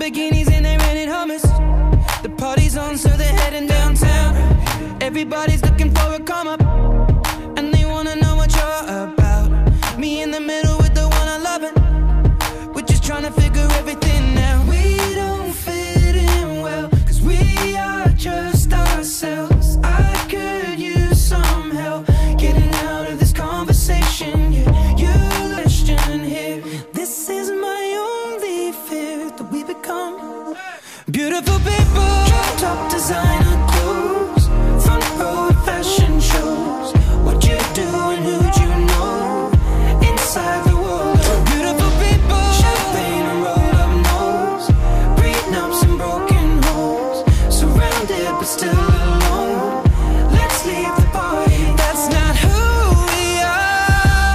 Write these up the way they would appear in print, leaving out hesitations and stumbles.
Lamborghinis and they're renting hummus. The party's on, so they're heading downtown. Everybody's looking for a come up, and they wanna know what you're about. Me in the middle with the one I love it. We're just trying to figure everything out. We don't fit in well, cause we are just ourselves. I could use some help getting out of this conversation. Yeah, you question here. This is my only fear, that we become beautiful people. Top designer clothes, front row at fashion shows. What you do and who'd you know inside the world of beautiful people. Champagne and roll up nose, prenups and broken homes. Surrounded but still alone. Let's leave the party. That's not who we are.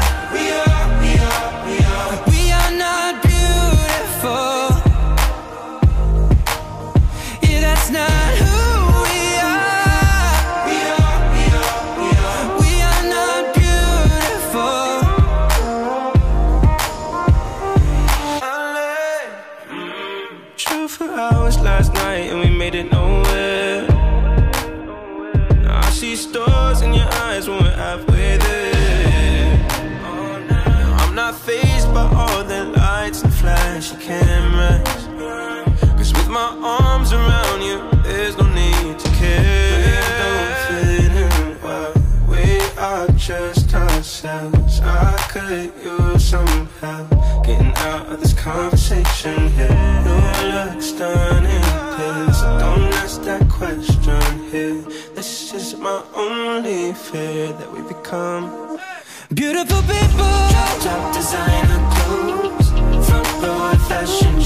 We are not beautiful. Yeah, that's not who we are. We are not beautiful. Drove for hours last night and we made it nowhere. Now I see stars in your eyes when we're halfway there. Now I'm not fazed by all the lights and flashy cameras, cause with my arms around you, there's no need to care. We don't fit in well, we are just ourselves. I could use some help getting out of this conversation here. Your looks stunning here, so don't ask that question here. This is my only fear, that we become beautiful people. Top designer clothes, front row at fashion